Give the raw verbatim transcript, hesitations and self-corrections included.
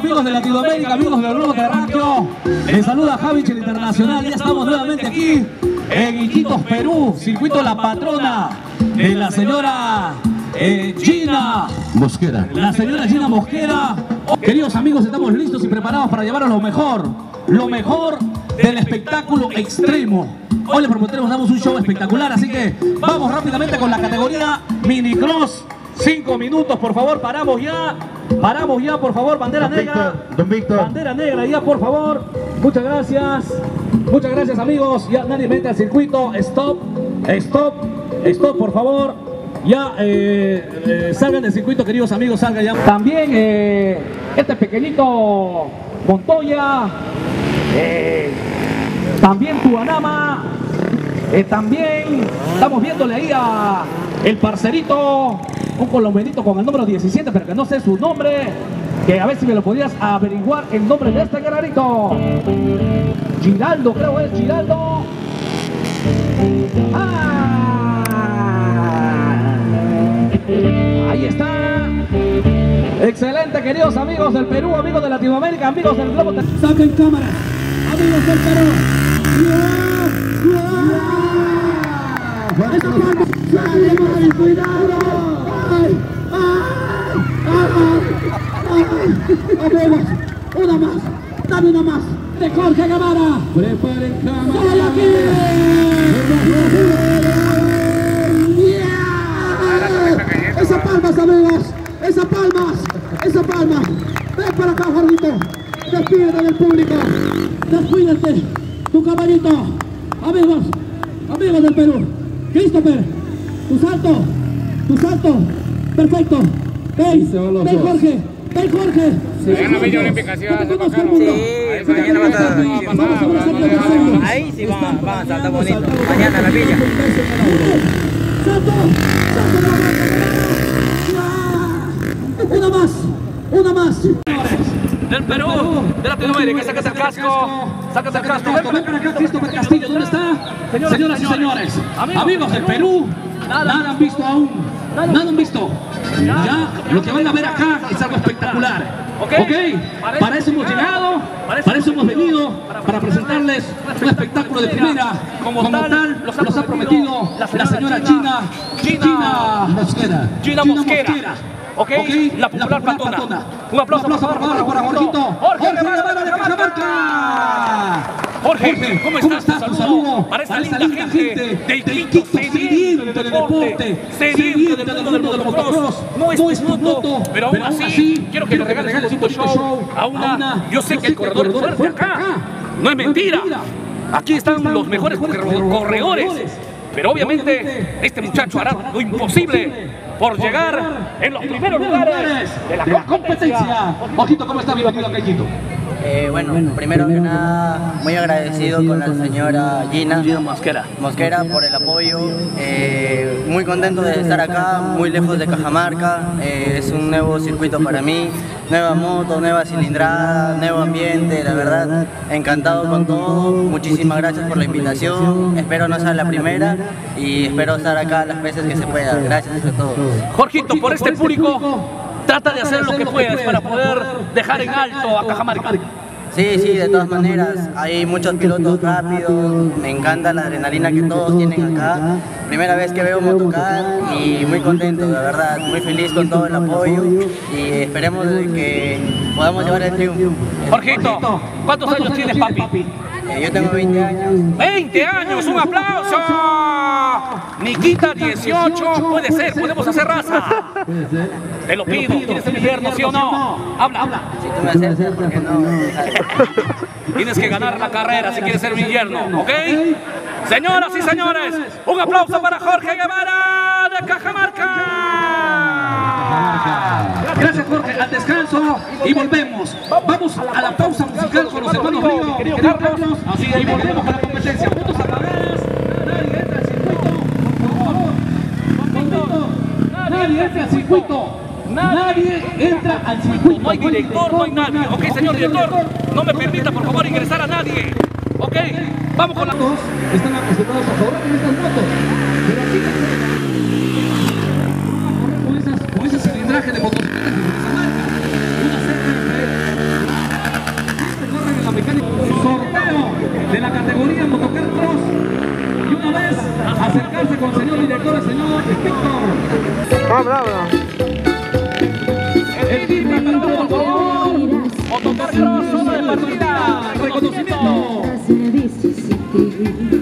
Amigos de Latinoamérica, amigos del globo terráqueo, les saluda Javi el Internacional. Ya estamos nuevamente aquí en Iquitos, Perú, circuito La Patrona de la señora eh, Gina Mosquera. La señora Gina Mosquera. Queridos amigos, estamos listos y preparados para llevaros lo mejor, lo mejor del espectáculo extremo. Hoy les prometemos, damos un show espectacular, así que vamos rápidamente con la categoría Mini Cross. Cinco minutos, por favor, paramos ya. Paramos ya, por favor, bandera Don negra. Víctor, Don Víctor. Bandera negra ya, por favor. Muchas gracias. Muchas gracias, amigos. Ya nadie mete al circuito. Stop, stop, stop, por favor. Ya eh, eh, salgan del circuito, queridos amigos, salgan ya. También eh, este pequeñito Montoya. Eh, también Tuanama. Eh, también estamos viéndole ahí a el parcerito, un colombianito con el número diecisiete, pero que no sé su nombre, que a ver si me lo podías averiguar el nombre de este guerrerito. Giraldo, creo es Giraldo. ¡Ah! Ahí está. Excelente, queridos amigos del Perú, amigos de Latinoamérica, amigos del globo. Saquen cámara, amigos del Perú. ¡Yeah! ¡Yeah! ¡Esa palma! ¡Sale, madre! ¡Cuidado! ¡Ay! ¡Ay! ¡Ay! ¡Ay! Amigos, una más, dame una más. De Jorge Guevara. Preparen cámara. ¡Sale aquí! ¡Yeah! ¡Esas palmas, amigos! ¡Esas palmas! ¡Esas palmas! ¡Ven para acá, Jorgito! ¡Despídete del público! ¡Despídete! ¡Tu caballito! Amigos, amigos del Perú, Christopher, tu salto, tu salto, perfecto. Ven, ven Jorge, ven Jorge. Mañana Villa Olímpica sí va a ser bacano. Sí, mañana va a estar. Ahí sí va, va a saltar bonito. Mañana la Villa. Salto, salto, una más, una más. Del Perú, de Latinoamérica, sácate el casco, sácate el casco. Ven para acá, Christopher Castillo, ¿dónde está? Señoras y señores, amigos del Perú, nada han visto aún, nada han visto. Ya, lo que van a ver acá es algo espectacular. ¿Ok? Para eso hemos llegado, para eso hemos venido, para presentarles un espectáculo de primera, como tal, los ha prometido la señora Gina, Gina Mosquera. Gina Mosquera. Ok, okay. La popular, la popular patona. patona. Un aplauso, Un aplauso por favor para Jorgito. Jorge Guevara de Cajamarca. Jorge, ¿cómo estás? ¿Cómo estás? Un saludo para esta linda gente de Iquitos, sediente del deporte, sediente del mundo del motocross. No es tu moto, pero aún así quiero que le regales un bonito show a una. Yo sé que el corredor es fuerte acá. No es mentira. Aquí están los mejores corredores. Pero obviamente este muchacho hará lo imposible por llegar en los primeros lugares de la competencia. Ojito, ¿cómo está? Bienvenido acá, Ojito. Eh, bueno, primero que nada, muy agradecido con la señora Gina Mosquera. Mosquera por el apoyo. Eh, muy contento de estar acá, muy lejos de Cajamarca. Eh, es un nuevo circuito para mí, nueva moto, nueva cilindrada, nuevo ambiente, la verdad, encantado con todo. Muchísimas gracias por la invitación. Espero no sea la primera y espero estar acá las veces que se pueda. Gracias a todos. Jorgito, por este público, trata de hacer lo que puedas para poder dejar en alto a Cajamarca. Sí, sí, de todas maneras, hay muchos pilotos rápidos, me encanta la adrenalina que todos tienen acá. Primera vez que veo Motocar y muy contento, la verdad, muy feliz con todo el apoyo y esperemos de que podamos llevar el triunfo. Jorgito, ¿cuántos años tienes, papi? Eh, yo tengo veinte años. ¡veinte años! ¡Un aplauso! Nikita, dieciocho, puede ser, podemos hacer raza. Te lo pido, ¿quieres ser invierno, sí o no? Habla, habla. Si tú me acercas, ¿por qué no? Tienes que ganar la carrera si quieres ser un invierno, ¿ok? Señoras y señores, un aplauso para Jorge Guevara de Cajamarca. Gracias, Jorge. Al descanso y volvemos. Vamos a la pausa musical con los hermanos Río, querido Carlos, y volvemos a la competencia. Puntos a través. Nadie entra al circuito, por favor. Nadie entra al circuito. Nadie entra al circuito. No hay director, no hay nadie. Ok, señor director, no me permita por favor ingresar a nadie. Ok, vamos con la... Están acostumbrados a favor con estas motos. Pero aquí con esas, con ese cilindraje de motocicletas de esa marca. Una C R F acercarse con el señor director, el señor Víctor. Vamos, vamos. El team capitán, por favor. Otto Carlos, zona de partida. Reconocimiento.